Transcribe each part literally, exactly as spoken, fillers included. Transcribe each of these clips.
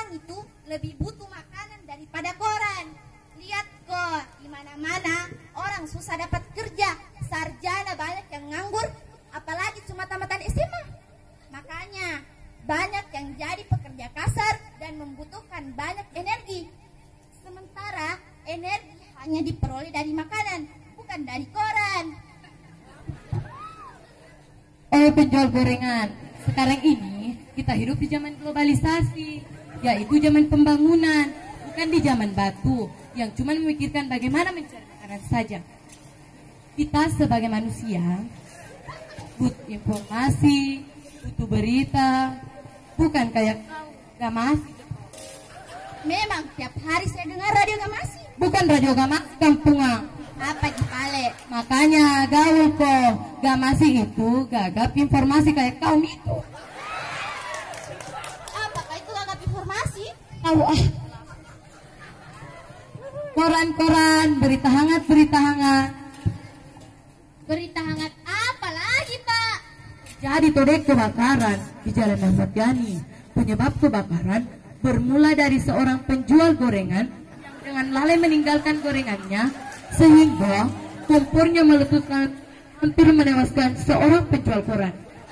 orang itu lebih butuh makanan daripada koran. Lihat kok, di mana-mana orang susah dapat kerja, sarjana banyak yang nganggur, apalagi cuma tamatan S M A. Makanya banyak yang jadi pekerja kasar dan membutuhkan banyak energi. Sementara energi hanya diperoleh dari makanan, bukan dari koran. Oh penjual gorengan, sekarang ini kita hidup di zaman globalisasi, yaitu zaman pembangunan, bukan di zaman batu yang cuma memikirkan bagaimana mencari makanan saja. Kita sebagai manusia butuh informasi, butuh berita, bukan kayak Gamasi. Memang tiap hari saya dengar radio Gamasi. Bukan radio Gamasi kampungan. Apa di Pale? Makanya gaul kok, Gamasi itu gagap informasi kayak kaum itu. Apakah itu gagap informasi? Tahu ah. Koran-koran, berita hangat, berita hangat. Berita hangat apa lagi, Pak? Jadi todek kebakaran di Jalan Ahmad Yani. Penyebab kebakaran bermula dari seorang penjual gorengan yang dengan lalai meninggalkan gorengannya sehingga kompornya meletupkan hampir menewaskan seorang penjual koran.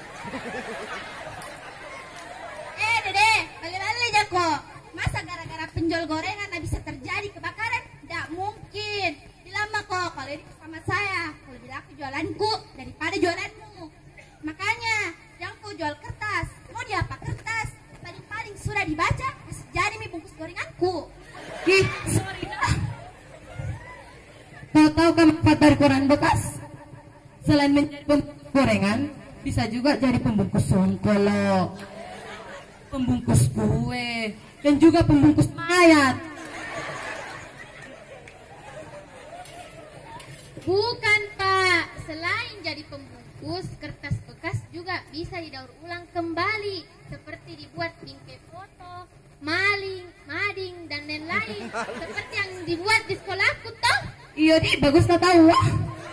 Eh, Dede, balik-balik aja kok. Masa gara-gara penjual gorengan tak bisa terjadi kebakaran? Tidak mungkin. Lama kok kalau ini sama saya. Lebih laku jualanku daripada jualanmu. Makanya jangan kau jual kertas. Mau di apa kertas? Paling-paling sudah dibaca masih jadi mie bungkus gorenganku. Ih, sorry dah. Tahu-tahu kan manfaat dari koran bekas? Selain menjadi pembungkus gorengan, bisa juga jadi pembungkus songkolo, pembungkus kue, dan juga pembungkus mayat. Bukan, Pak. Selain jadi pembungkus, kertas bekas juga bisa didaur ulang kembali. Seperti dibuat bingkai foto, maling, mading, dan lain-lain. Seperti yang dibuat di sekolahku, toh? Iya, di bagus tak tahu. Wah.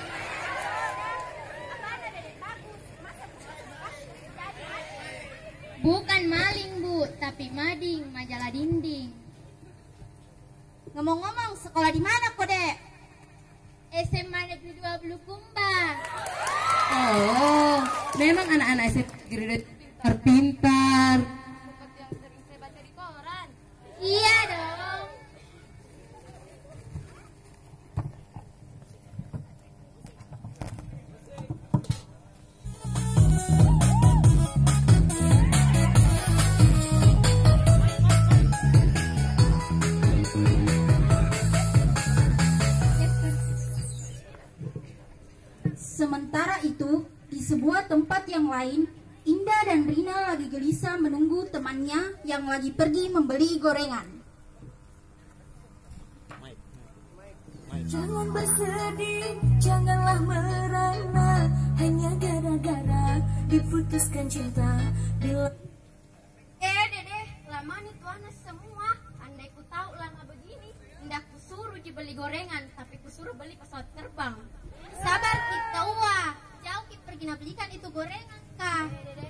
Bukan maling, Bu, tapi mading, majalah dinding. Ngomong-ngomong, sekolah di mana, Kode? S M A Negeri dua Bulukumba. Oh, memang anak-anak S M A Negeri pintar-pintar. Seperti yang sering saya baca di koran. Iya dong. Sementara itu, di sebuah tempat yang lain, Indah dan Rina lagi gelisah menunggu temannya yang lagi pergi membeli gorengan. Jangan bersedih, janganlah merana, hanya gara-gara diputuskan cinta. Bila Eh, Dede, lama nih tuana semua. Andai ku tahu lama begini, hendak ku suruh beli gorengan, tapi ku suruh beli pesawat terbang. Sabar kita wah, jauh kita pergi nak belikan itu gorengan kah?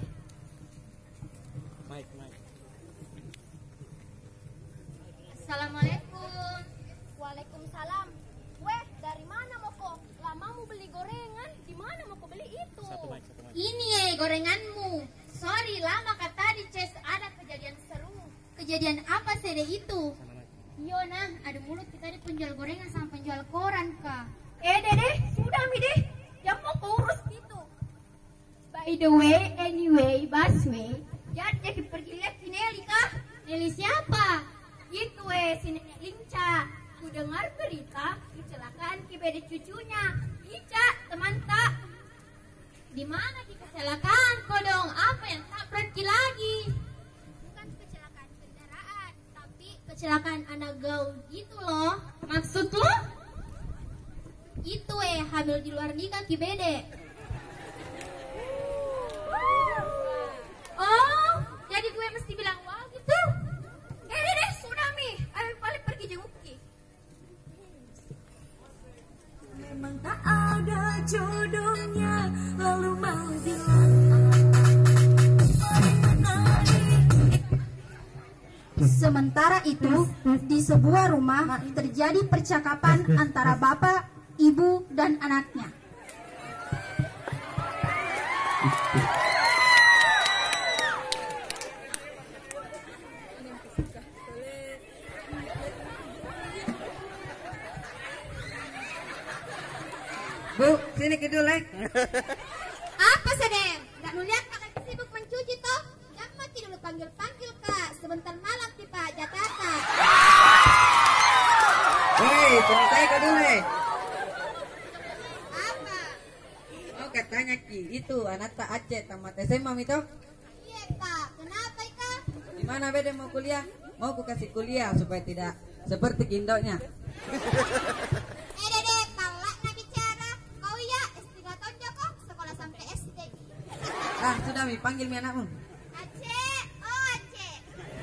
Assalamualaikum. Waalaikumsalam. Weh, dari mana mau kok? Lama mau beli gorengan? Di mana mau kau beli itu? Ini eh gorenganmu. Sorry lama kata tadi Ces ada kejadian seru. Kejadian apa sih deh itu? Yona, ada mulut kita di penjual gorengan sama penjual koran kah? Eh, Dede, sudah mi deh. Yang mau kau urus gitu. By the way, anyway, busway. Jadi jadi pergi lihat si Nelly kah? Nelly siapa? Itu eh, si nenek Linca. Ku dengar berita kecelakaan kibede cucunya. Ica, teman tak. Di mana di kecelakaan kodong? Apa yang tabrak lagi? Bukan kecelakaan kendaraan, tapi Kecelakaan anak gaul gitu loh. Maksud lo? Itu eh hamil di luar nikah kibede. oh, jadi gue mesti bilang wow gitu. Eh, Dede, sudah mi. Ayo balik pergi jenguki. memang tak ada jodohnya, lalu mau bilang Sementara itu, di sebuah rumah terjadi percakapan antara bapak, ibu, dan anaknya. Bu, sini ke dulu. Apa sedem? Nggak nu lihat kak lagi sibuk mencuci toh? Yang mati dulu panggil-panggil kak. Sebentar malam tipe jataka. Hei, tunggu saya ke dulu. Apa? Oh, katanya Ki, itu anak tak Aceh tamat S M A itu. Iya kak. Kenapa kak? Di mana beda mau kuliah? Mau ku kasih kuliah supaya tidak seperti kindoknya. Eh dede, talak na bicara. Kau ya S tiga tahun Joko sekolah sampai S D. Ah, sudah mi panggil mi anakmu. Aceh, oh Aceh.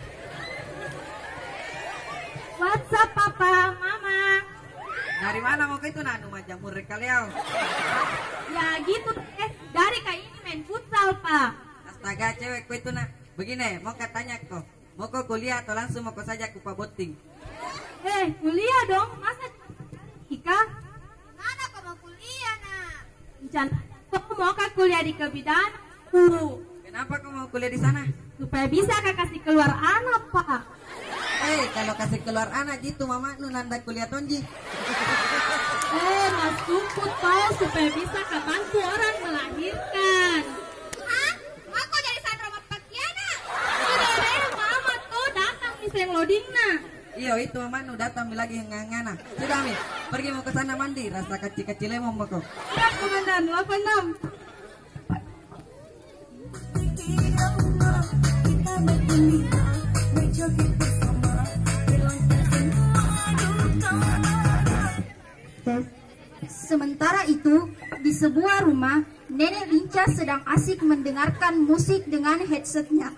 What's up, Papa, Mama? Dari mana mau ke itu nak rumah jamur kalian? Ya gitu deh, dari Kak ini main futsal, Pak. Astaga, cewek ku itu nak. Begini, mau katanya kok. Mau kau kuliah atau langsung mau kau saja ku paboting? Eh, kuliah dong, masa Ika? Mana kau mau kuliah nak? Rencana aku mau Kak kuliah di kebidanan. Uh, Kenapa kau mau kuliah di sana? supaya bisa Kak kasih keluar anak, Pak. Eh, kalau kasih keluar anak gitu mama nu nanda kuliah tonji. Eh, Mas Tuput tahu supaya bisa Kak bantu orang melahirkan. Hah? Mau kau dari Sandra Mapakiana? Sudah deh, Mama tuh datang nih seng loadingna. Iyo itu mama nu datang mi lagi ngangana. Sudah mi, pergi mau ke sana mandi, rasa kecil-kecil mau mau kau. Ya, Komandan, delapan enam. Kita bergembira, berjoget bersama, hilangkan semua duka. Sementara itu, di sebuah rumah, Nenek Linca sedang asik mendengarkan musik dengan headsetnya.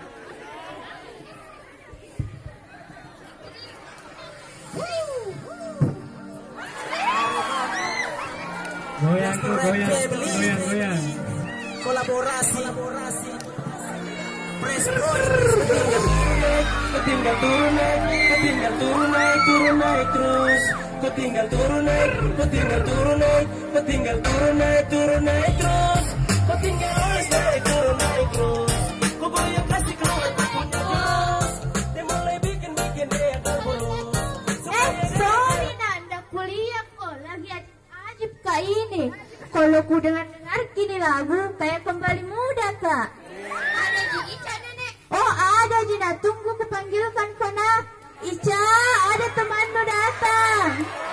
Goyang tuh, goyang, goyang, goyang. Kolaborasi, kolaborasi. Press Ketinggal turun naik, ketinggal turun naik, turun naik terus. Ketinggal turun naik, ketinggal turun naik, ketinggal turun naik, turun naik terus. Ketinggal harus naik, turun naik terus. Kau goyang kasih keluar punya terus. Dia mulai bikin bikin dia terbolong. Eh, sorry Nanda, kuliah kok lagi ajib Kak ini. Kalau ku dengar-dengar kini lagu kayak kembali muda, Kak. Ada di Ica nenek. Oh, ada Jina, tunggu kupanggilkan kona. Ica, ada temanmu datang.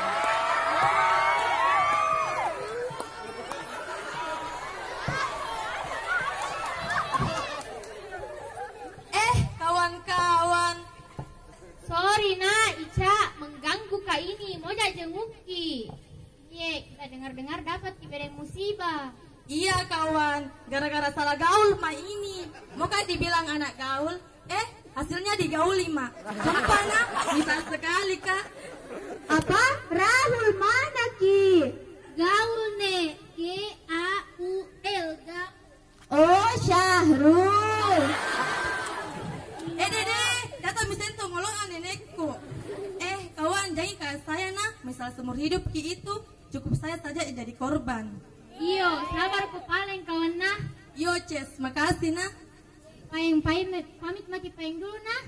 Eh, kawan-kawan. Sorry nak, Ica, mengganggu Kak ini. Mau jadi jenguki. Ye, kita dengar-dengar dapat kibereng musibah. Iya kawan, gara-gara salah gaul ma ini. Mau kan dibilang anak gaul, eh hasilnya digauli ma. Sumpah nak, misal sekali kak. Apa? Rahul mana ki? Gaul ne, G A U L gaul. Oh, Syahrul. Eh dede, datang misal ngolongan nenekku. Eh kawan, jangan kayak saya nah, misal seumur hidup ki itu cukup saya saja jadi korban. Iyo, sabar ku paling kawan nah. Yo Ces, makasih nah. Paling pamit, pamit maki paling dulu nah.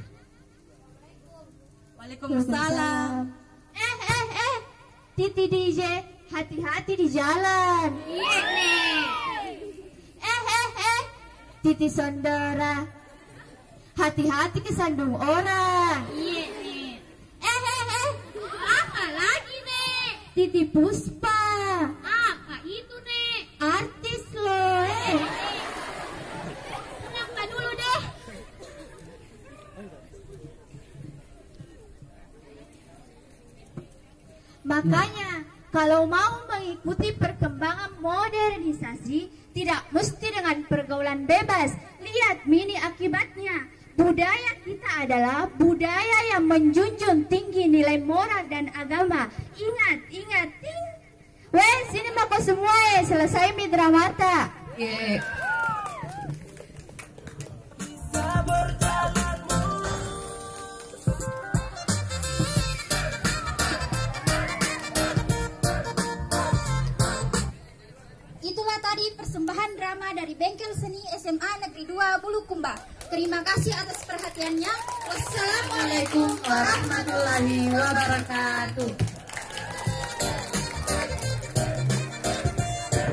Waalaikumsalam. Eh eh eh, Titi D J, hati-hati di jalan. Iya nih. Eh eh eh, Titi Sondora, hati-hati kesandung orang. Iya nih. Eh eh eh, apa lagi nih? Titi Puspa. Apa itu nih? Artis loh. Eh. Kenapa dulu deh? Makanya, kalau mau mengikuti perkembangan modernisasi, tidak mesti dengan pergaulan bebas. Lihat mini akibatnya. Budaya kita adalah budaya yang menjunjung tinggi nilai moral dan agama. Ingat, ingat, ting. Weh, sini mau kau semua ya, selesai mi dramata. Yeah. Bisa berjalan mulus Prima dari Bengkel Seni S M A Negeri dua Bulukumba. Terima kasih atas perhatiannya. Wassalamualaikum warahmatullahi wabarakatuh.